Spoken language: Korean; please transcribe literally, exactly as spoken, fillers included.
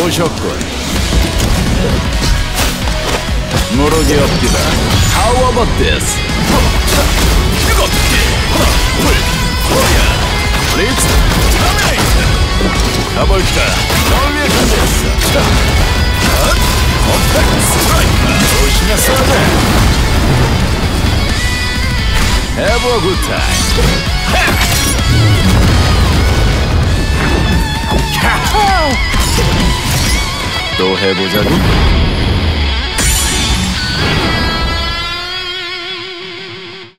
오셨군. 무럭이 없기다. How about this? 뜨겁게 하나 둘 호야 립스 터미네이트. 가볼까? 널 위해 준비했어. 컴팩트 스트라이크. 조심해 써야 돼. Have a good time. 또 해보자고.